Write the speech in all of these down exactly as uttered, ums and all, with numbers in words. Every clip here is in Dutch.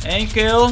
Eén kill.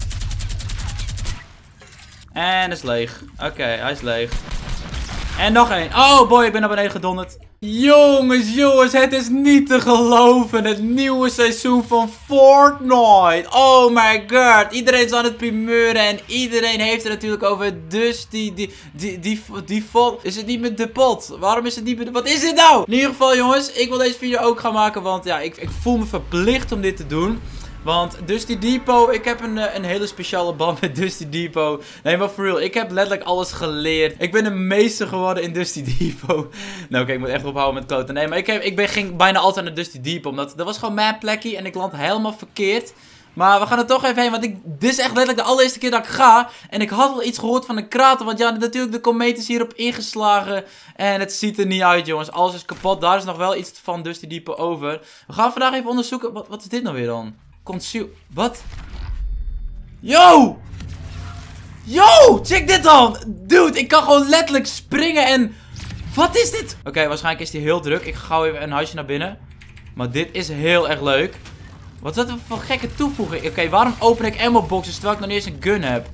En is leeg. Oké, okay, hij is leeg. En nog één. Oh boy, ik ben naar beneden gedonderd. Jongens, jongens, het is niet te geloven. Het nieuwe seizoen van Fortnite. Oh my god. Iedereen is aan het primeuren. En iedereen heeft het natuurlijk over Dusty. Die, die, die, die vol. Is het niet met de pot? Waarom is het niet met de... Wat is dit nou? In ieder geval, jongens, ik wil deze video ook gaan maken. Want ja, ik, ik voel me verplicht om dit te doen. Want Dusty Depot, ik heb een, een hele speciale band met Dusty Depot. Nee, maar for real, ik heb letterlijk alles geleerd. Ik ben een meester geworden in Dusty Depot. Nou, oké, ik moet echt ophouden met kloten. Nee, maar ik, heb, ik ben, ging bijna altijd naar Dusty Depot. Omdat dat was gewoon mijn plekje en ik land helemaal verkeerd. Maar we gaan er toch even heen, want ik, dit is echt letterlijk de allereerste keer dat ik ga. En ik had wel iets gehoord van een krater, want ja, natuurlijk de komeet is hierop ingeslagen. En het ziet er niet uit, jongens. Alles is kapot, daar is nog wel iets van Dusty Depot over. We gaan vandaag even onderzoeken, wat, wat is dit nou weer dan? Conceal... Wat? Yo! Yo! Check dit dan! Dude, ik kan gewoon letterlijk springen en... Wat is dit? Oké, okay, waarschijnlijk is die heel druk. Ik ga gauw even een huisje naar binnen. Maar dit is heel erg leuk. Wat is dat voor gekke toevoeging? Oké, okay, waarom open ik ammo boxes terwijl ik nog niet eens een gun heb?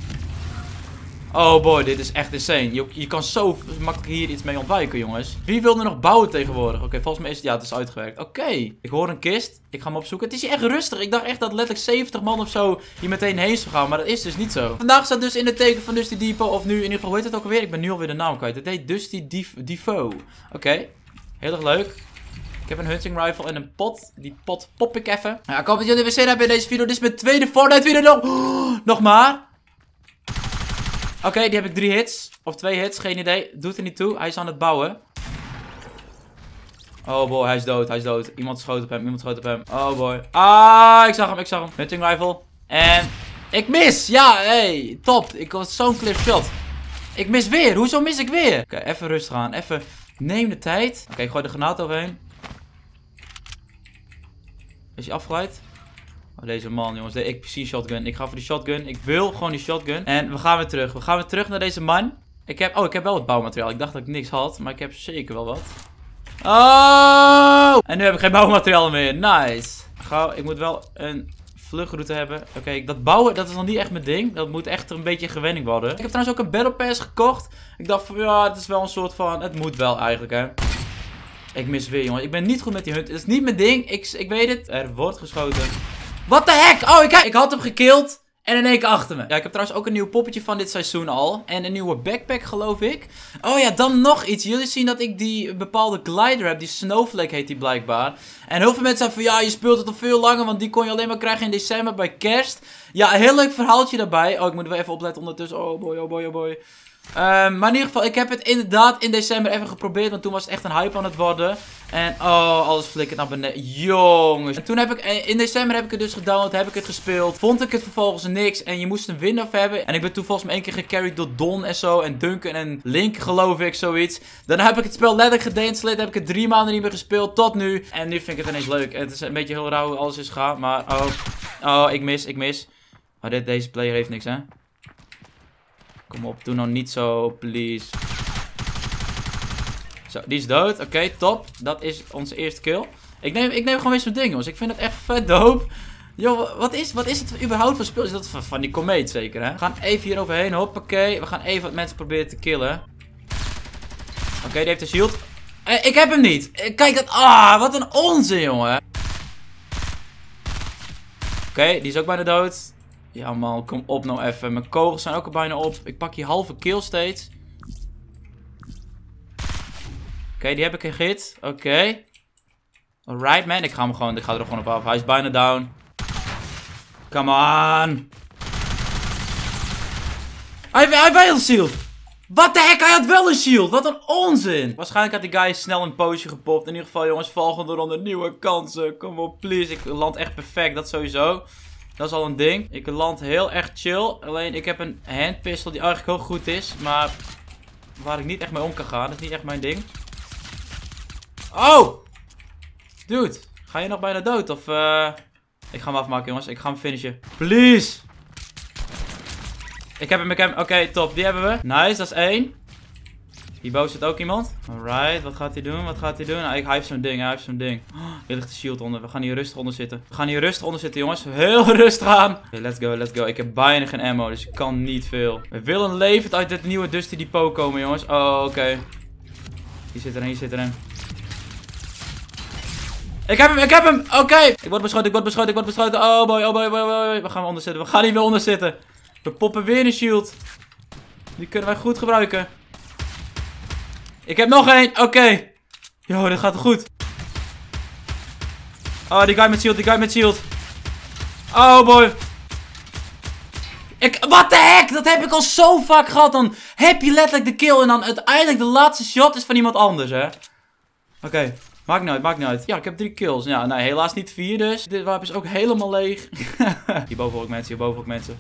Oh boy, dit is echt insane. Je, je kan zo makkelijk hier iets mee ontwijken, jongens. Wie wil er nog bouwen tegenwoordig? Oké, okay, volgens mij is het... Ja, het is uitgewerkt. Oké, okay. Ik hoor een kist. Ik ga hem opzoeken. Het is hier echt rustig. Ik dacht echt dat letterlijk zeventig man of zo hier meteen heen zou gaan. Maar dat is dus niet zo. Vandaag staat dus in het teken van Dusty Depot. Of nu in ieder geval, hoe heet het ook alweer? Ik ben nu alweer de naam kwijt. Het heet Dusty Depot. Oké, okay. Heel erg leuk. Ik heb een hunting rifle en een pot. Die pot pop ik even. Ja, ik hoop dat jullie weer zin hebben in deze video. Dit is mijn tweede Fortnite video nog. Oh, nog maar. Oké, okay, die heb ik drie hits. Of twee hits, geen idee. Doet er niet toe. Hij is aan het bouwen. Oh boy, hij is dood. Hij is dood. Iemand schoot op hem. Iemand schoot op hem. Oh boy. Ah, ik zag hem. Ik zag hem. Hunting rifle. En ik mis. Ja, hey. Top. Ik was zo'n clear shot. Ik mis weer. Hoezo mis ik weer? Oké, okay, even rustig aan. Even neem de tijd. Oké, okay, ik gooi de granaat overheen. Is hij afgeleid? Oh, deze man, jongens. Ik precies shotgun. Ik ga voor die shotgun. Ik wil gewoon die shotgun. En we gaan weer terug. We gaan weer terug naar deze man. Ik heb... Oh, ik heb wel wat bouwmateriaal. Ik dacht dat ik niks had. Maar ik heb zeker wel wat. Oh! En nu heb ik geen bouwmateriaal meer. Nice. Gauw. Ik moet wel een vluchtroute hebben. Oké, okay, dat bouwen, dat is nog niet echt mijn ding. Dat moet echt een beetje gewenning worden. Ik heb trouwens ook een Battle Pass gekocht. Ik dacht van, ja, het is wel een soort van... Het moet wel eigenlijk, hè. Ik mis weer, jongens. Ik ben niet goed met die hunt. Het is niet mijn ding. Ik, ik weet het. Er wordt geschoten. Wat de heck? Oh, ik, ik had hem gekilld. En in één keer achter me. Ja, ik heb trouwens ook een nieuw poppetje van dit seizoen al. En een nieuwe backpack, geloof ik. Oh ja, dan nog iets. Jullie zien dat ik die bepaalde glider heb. Die Snowflake heet die blijkbaar. En heel veel mensen zeggen van, ja, je speelt het al veel langer. Want die kon je alleen maar krijgen in december bij kerst. Ja, een heel leuk verhaaltje daarbij. Oh, ik moet wel even opletten ondertussen. Oh boy, oh boy, oh boy. Um, maar in ieder geval, ik heb het inderdaad in december even geprobeerd. Want toen was het echt een hype aan het worden. En oh, alles flikkert naar beneden. Jongens. En toen heb ik, in december heb ik het dus gedownload. Heb ik het gespeeld. Vond ik het vervolgens niks. En je moest een win-off hebben. En ik ben toen volgens mij één keer gecarried door Don en zo. En Duncan en Link, geloof ik, zoiets. Daarna heb ik het spel letterlijk gedeinstalleerd. Heb ik het drie maanden niet meer gespeeld. Tot nu. En nu vind ik het ineens leuk. En het is een beetje heel rauw hoe alles is gegaan. Maar oh. Oh, ik mis, ik mis. Maar dit, deze player heeft niks, hè. Kom op, doe nou niet zo, please. Zo, die is dood. Oké, okay, top. Dat is onze eerste kill. Ik neem, ik neem gewoon weer zo'n ding, jongens. Ik vind het echt vet dope. Yo, wat is, wat is het überhaupt voor speel? Is dat van, van die komeet zeker, hè? We gaan even hier overheen, hoppakee. We gaan even wat mensen proberen te killen. Oké, okay, die heeft een shield. Eh, ik heb hem niet. Eh, kijk dat. Ah, wat een onzin, jongen. Oké, okay, die is ook bijna dood. Ja man, kom op nou even. Mijn kogels zijn ook al bijna op. Ik pak hier halve kill steeds. Oké, okay, die heb ik gehit. Oké. Okay. Alright man, ik ga hem gewoon, ik ga er gewoon op af. Hij is bijna down. Come on. Hij heeft wel een shield. Wat de heck, hij had wel een shield. Wat een onzin. Waarschijnlijk had die guy snel een poosje gepopt. In ieder geval jongens, volgende ronde nieuwe kansen. Kom op please, ik land echt perfect, dat sowieso. Dat is al een ding. Ik land heel erg chill. Alleen ik heb een handpistol die eigenlijk heel goed is. Maar waar ik niet echt mee om kan gaan. Dat is niet echt mijn ding. Oh! Dude, ga je nog bijna dood? Of uh... ik ga hem afmaken jongens. Ik ga hem finishen. Please! Ik heb hem, ik heb hem. Oké, okay, top. Die hebben we. Nice, dat is één. Hierboven zit ook iemand. Alright, wat gaat hij doen? Wat gaat hij doen? Nou, ik, hij heeft zo'n ding, hij heeft zo'n ding. Oh, hier ligt de shield onder. We gaan hier rustig onder zitten. We gaan hier rustig onder zitten, jongens. Heel rustig aan. Okay, let's go, let's go. Ik heb bijna geen ammo, dus ik kan niet veel. We willen levend uit dit nieuwe Dusty Depot komen, jongens. Oh, oké. Okay. Hier zit er een, hier zit er een. Ik heb hem, ik heb hem. Oké. Okay. Ik word beschoten, ik word beschoten, ik word beschoten. Oh boy, oh boy, oh boy, oh boy. We gaan onder zitten. We gaan hier weer onder zitten. We poppen weer een shield. Die kunnen wij goed gebruiken. Ik heb nog één. Oké. Okay. Yo, dit gaat goed. Oh, die guy met shield, die guy met shield. Oh boy. Ik, what the heck? Dat heb ik al zo vaak gehad. Dan heb je letterlijk de kill en dan uiteindelijk de laatste shot is van iemand anders, hè. Oké. Okay. Maakt niet uit, maakt niet uit. Ja, ik heb drie kills. Ja, nou, helaas niet vier dus. Dit wapen is ook helemaal leeg. Hierboven ook mensen, hierboven ook mensen.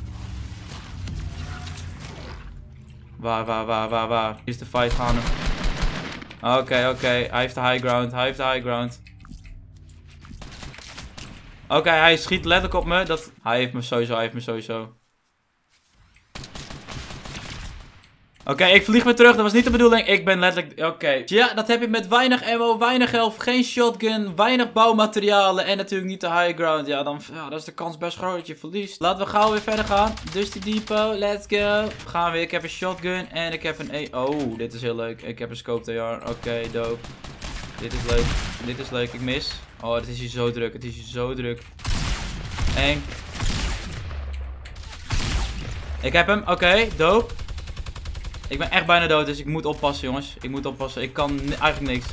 Waar, waar, waar, waar, waar? Hier is de fight gaande. Oké, okay, oké. Okay. Hij heeft de high ground, hij heeft de high ground. Oké, okay, hij schiet letterlijk op me. Dat... Hij heeft me sowieso, hij heeft me sowieso. Oké, okay, ik vlieg weer terug. Dat was niet de bedoeling. Ik ben letterlijk... Oké. Okay. Ja, dat heb je met weinig ammo, weinig health, geen shotgun, weinig bouwmaterialen en natuurlijk niet de high ground. Ja, dan ja, dat is de kans best groot dat je verliest. Laten we gauw weer verder gaan. Dusty Depot, let's go. Gaan we. Ik heb een shotgun en ik heb een... E oh, dit is heel leuk. Ik heb een scoped A R. Oké, okay, dope. Dit is leuk. Dit is leuk. Ik mis. Oh, het is hier zo druk. Het is hier zo druk. Eng. Ik heb hem. Oké, okay, dope. Ik ben echt bijna dood, dus ik moet oppassen, jongens. Ik moet oppassen. Ik kan eigenlijk niks.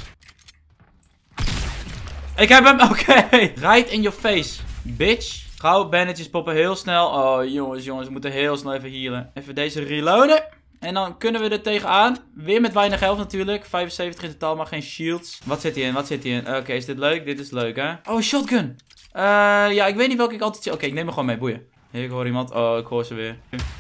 Ik heb hem. Oké. Okay. Right in your face, bitch. Gauw bandages poppen heel snel. Oh, jongens, jongens. We moeten heel snel even healen. Even deze reloaden. En dan kunnen we er tegenaan. Weer met weinig health natuurlijk. vijfenzeventig in totaal, maar geen shields. Wat zit hier in? Wat zit hier in? Oké, okay, is dit leuk? Dit is leuk, hè? Oh, shotgun. Uh, ja, ik weet niet welke ik altijd... Oké, okay, ik neem hem gewoon mee. Boeien. Ik hoor iemand. Oh, ik hoor ze weer.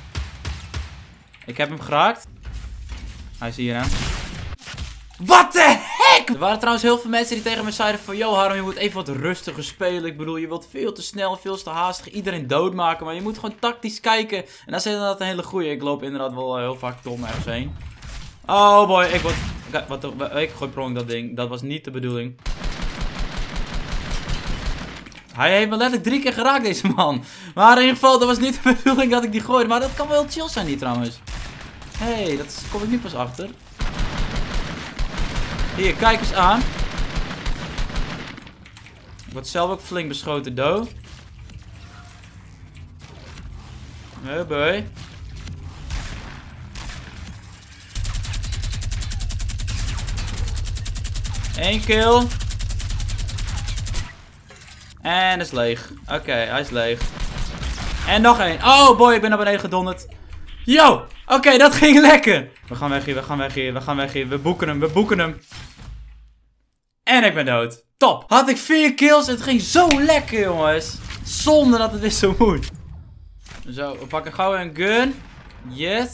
Ik heb hem geraakt. Hij is hier aan. What the heck? Er waren trouwens heel veel mensen die tegen me zeiden van... Yo Harm, je moet even wat rustiger spelen. Ik bedoel, je wilt veel te snel, veel te haastig iedereen doodmaken. Maar je moet gewoon tactisch kijken. En dat is inderdaad een hele goeie. Ik loop inderdaad wel heel vaak dom ergens heen. Oh boy, ik word... Kijk, wat de... Ik gooi prong dat ding. Dat was niet de bedoeling. Hij heeft me letterlijk drie keer geraakt, deze man. Maar in ieder geval, dat was niet de bedoeling dat ik die gooide. Maar dat kan wel chill zijn, niet trouwens. Hé, hey, dat kom ik nu pas achter. Hier, kijk eens aan. Ik word zelf ook flink beschoten, do. Hey boy. Eén kill. En is leeg. Oké, okay, hij is leeg. En nog één. Oh boy, ik ben naar beneden gedonderd. Yo! Oké, okay, dat ging lekker. We gaan weg hier, we gaan weg hier, we gaan weg hier. We boeken hem, we boeken hem. En ik ben dood. Top. Had ik vier kills. Het ging zo lekker, jongens. Zonder dat het weer zo moet. Zo, we pakken gauw een gun. Yes.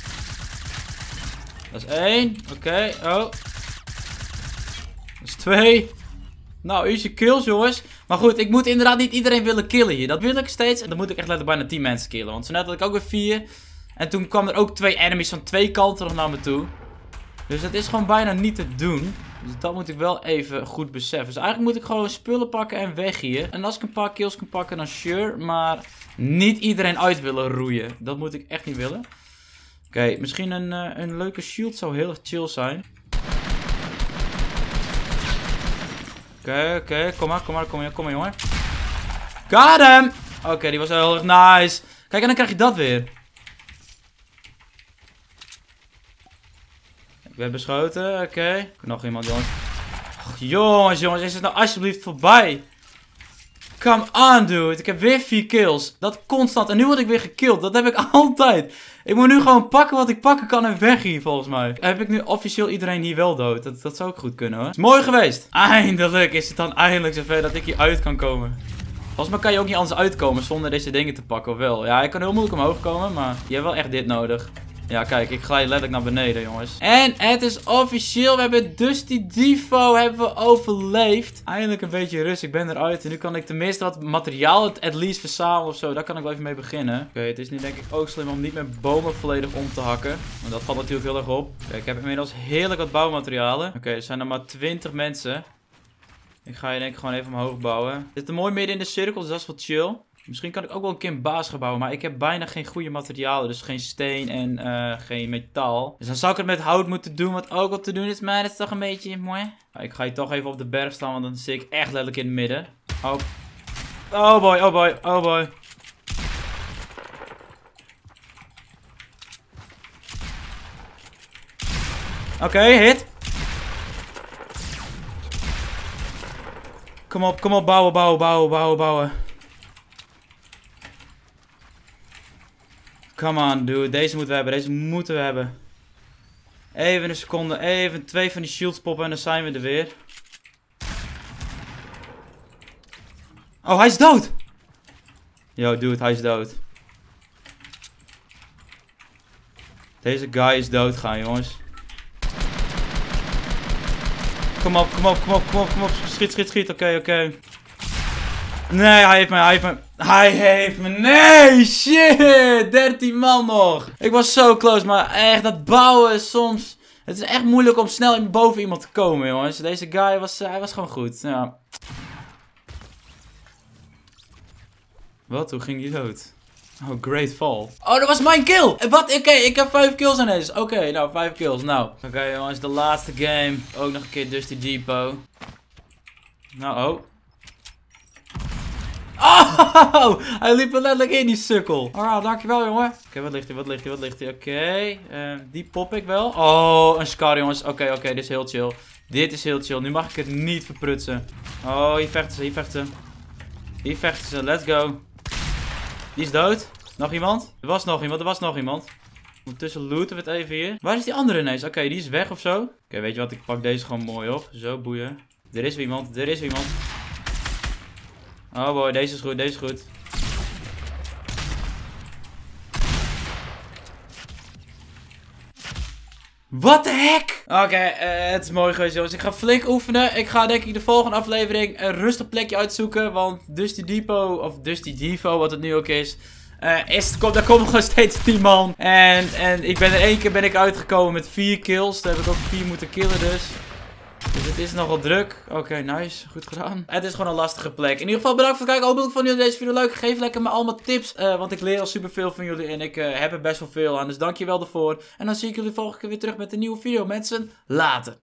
Dat is één. Oké, okay. Oh. Dat is twee. Nou, easy kills, jongens. Maar goed, ik moet inderdaad niet iedereen willen killen hier. Dat wil ik steeds. En dan moet ik echt letterlijk bijna tien mensen killen. Want zo net had ik ook weer vier. En toen kwam er ook twee enemies van twee kanten nog naar me toe. Dus dat is gewoon bijna niet te doen. Dus dat moet ik wel even goed beseffen. Dus eigenlijk moet ik gewoon spullen pakken en weg hier. En als ik een paar kills kan pakken, dan sure. Maar niet iedereen uit willen roeien. Dat moet ik echt niet willen. Oké, okay, misschien een, uh, een leuke shield zou heel erg chill zijn. Oké, okay, oké. Okay. Kom maar, kom maar, kom maar, kom maar, jongen. Got him! Oké, okay, die was heel erg nice. Kijk, en dan krijg je dat weer. Ik ben beschoten, oké. Okay. Nog iemand, jongens. Och, jongens, jongens, is het nou alsjeblieft voorbij? Come on, dude. Ik heb weer vier kills. Dat constant. En nu word ik weer gekilld. Dat heb ik altijd. Ik moet nu gewoon pakken wat ik pakken kan en weg hier, volgens mij. Heb ik nu officieel iedereen hier wel dood? Dat, dat zou ook goed kunnen, hoor. Is mooi geweest. Eindelijk is het dan eindelijk zover dat ik hier uit kan komen. Volgens mij kan je ook niet anders uitkomen zonder deze dingen te pakken, of wel? Ja, ik kan heel moeilijk omhoog komen, maar je hebt wel echt dit nodig. Ja, kijk, ik glij letterlijk naar beneden, jongens. En het is officieel. We hebben Dusty Devo hebben we overleefd. Eindelijk een beetje rust. Ik ben eruit. En nu kan ik tenminste wat materiaal at least verzamelen of zo. Daar kan ik wel even mee beginnen. Oké, okay, het is nu denk ik ook slim om niet met bomen volledig om te hakken. Want dat valt natuurlijk heel erg op. Okay, ik heb inmiddels heerlijk wat bouwmaterialen. Oké, okay, er zijn er maar twintig mensen. Ik ga je denk ik gewoon even omhoog bouwen. Het zit er mooi midden in de cirkel, dus dat is wel chill. Misschien kan ik ook wel een keer een baas gaan bouwen. Maar ik heb bijna geen goede materialen. Dus geen steen en uh, geen metaal. Dus dan zou ik het met hout moeten doen. Wat ook wel te doen is. Maar dat is toch een beetje mooi. Nou, ik ga hier toch even op de berg staan. Want dan zit ik echt letterlijk in het midden. Oh. Oh boy, oh boy, oh boy. Oké, okay, hit. Kom op, kom op. Bouwen, bouwen, bouwen, bouwen, bouwen. Come on, dude. Deze moeten we hebben. Deze moeten we hebben. Even een seconde. Even twee van die shields poppen en dan zijn we er weer. Oh, hij is dood. Yo, dude. Hij is dood. Deze guy is dood gaan, jongens. Kom op, kom op, kom op, kom op, kom op. Schiet, schiet, schiet. Oké, okay, oké. Okay. Nee, hij heeft me, hij heeft me, hij heeft me, nee, shit, dertien man nog. Ik was zo close, maar echt, dat bouwen is soms, het is echt moeilijk om snel boven iemand te komen, jongens. Deze guy was, hij was gewoon goed, ja. Wat, hoe ging die dood? Oh, great fall. Oh, dat was mijn kill. Wat, oké, okay, ik heb vijf kills aan deze. Oké, okay, nou, vijf kills, nou. Oké, okay, jongens, de laatste game. Ook nog een keer Dusty Devo. Nou, oh. Oh, hij liep er letterlijk in, die sukkel. Alright, dankjewel, jongen. Oké, okay, wat ligt hier, wat ligt hier, wat ligt hier? Oké, okay. uh, die pop ik wel. Oh, een scar, jongens. Oké, okay, oké, okay, dit is heel chill. Dit is heel chill. Nu mag ik het niet verprutsen. Oh, hier vechten ze, hier vechten ze. Hier vechten ze, let's go. Die is dood. Nog iemand? Er was nog iemand, er was nog iemand. Ondertussen looten we het even hier. Waar is die andere ineens? Oké, okay, die is weg of zo. Oké, okay, weet je wat, ik pak deze gewoon mooi op. Zo, boeien. Er is weer iemand, er is weer iemand. Oh boy, deze is goed, deze is goed. What the heck? Oké, okay, uh, het is mooi geweest, jongens. Ik ga flink oefenen. Ik ga denk ik de volgende aflevering een rustig plekje uitzoeken. Want Dusty Devo, of Dusty Devo, wat het nu ook is. Uh, is daar komt nog steeds tien man. En, en ik ben er één keer ben ik uitgekomen met vier kills. Daar heb ik ook vier moeten killen dus. Dus het is nogal druk. Oké, okay, nice. Goed gedaan. Het is gewoon een lastige plek. In ieder geval bedankt voor het kijken. Hopelijk vonden jullie deze video leuk. Geef lekker me allemaal tips. Uh, want ik leer al superveel van jullie. En ik uh, heb er best wel veel aan. Dus dankjewel daarvoor. En dan zie ik jullie volgende keer weer terug met een nieuwe video. Mensen, later.